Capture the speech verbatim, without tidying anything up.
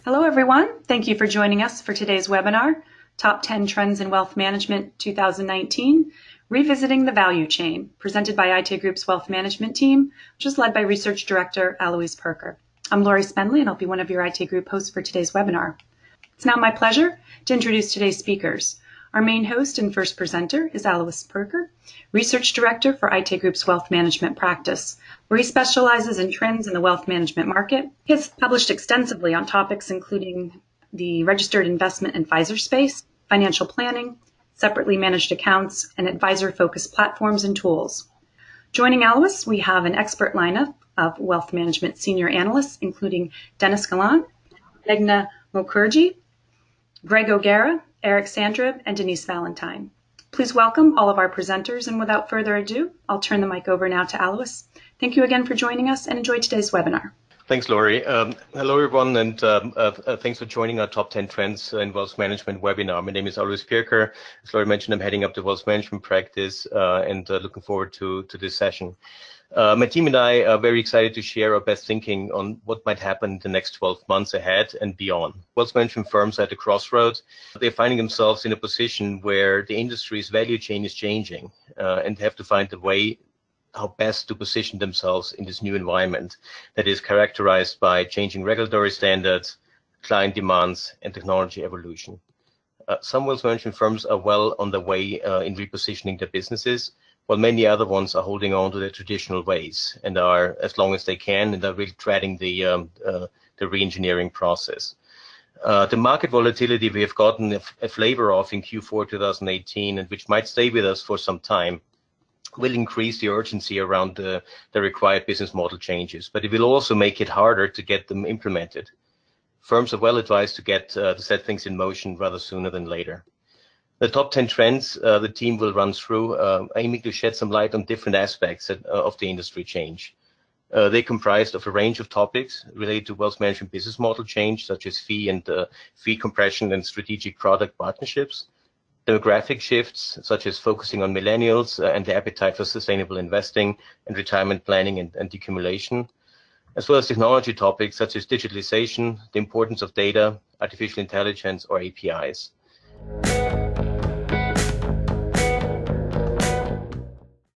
Hello, everyone. Thank you for joining us for today's webinar, Top ten Trends in Wealth Management two thousand nineteen, Revisiting the Value Chain, presented by I T Group's Wealth Management team, which is led by Research Director Alois Perker. I'm Lori Spendley, and I'll be one of your I T Group hosts for today's webinar. It's now my pleasure to introduce today's speakers. Our main host and first presenter is Alois Perker, Research Director for I T Group's Wealth Management practice, where he specializes in trends in the wealth management market. He has published extensively on topics including the registered investment advisor space, financial planning, separately managed accounts, and advisor-focused platforms and tools. Joining Alois, we have an expert lineup of wealth management senior analysts, including Dennis Gallant, Meghna Mukherjee, Greg O'Gara, Eric Sandrib, and Denise Valentine. Please welcome all of our presenters, and without further ado, I'll turn the mic over now to Alois. Thank you again for joining us, and enjoy today's webinar. Thanks, Lori. Um, hello, everyone, and um, uh, uh, thanks for joining our Top ten Trends in Wealth Management webinar. My name is Alois Perker. As Lori mentioned, I'm heading up the Wealth Management practice uh, and uh, looking forward to, to this session. Uh, my team and I are very excited to share our best thinking on what might happen in the next twelve months ahead and beyond. Wealth management firms are at a crossroads. They're finding themselves in a position where the industry's value chain is changing uh, and have to find a way how best to position themselves in this new environment that is characterized by changing regulatory standards, client demands, and technology evolution. Uh, some wealth management firms are well on their way uh, in repositioning their businesses, while many other ones are holding on to their traditional ways and are, as long as they can, and are really treading the, um, uh, the re-engineering process. Uh, the market volatility we have gotten a, a flavor of in Q four two thousand eighteen, and which might stay with us for some time, will increase the urgency around the, the required business model changes, but it will also make it harder to get them implemented. Firms are well advised to get uh, to set things in motion rather sooner than later. The top ten trends uh, the team will run through, uh, aiming to shed some light on different aspects of, uh, of the industry change. Uh, they comprised of a range of topics related to wealth management business model change, such as fee and uh, fee compression and strategic product partnerships, demographic shifts, such as focusing on millennials uh, and the appetite for sustainable investing and retirement planning and, and decumulation, as well as technology topics such as digitalization, the importance of data, artificial intelligence, or A P Is.